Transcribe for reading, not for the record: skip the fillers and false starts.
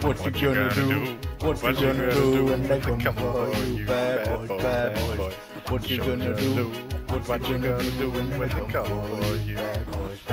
What you gonna do? What you gonna do when they come for you, bad boy, bad boy? What you gonna do? What you gonna do when they come for you, bad boy?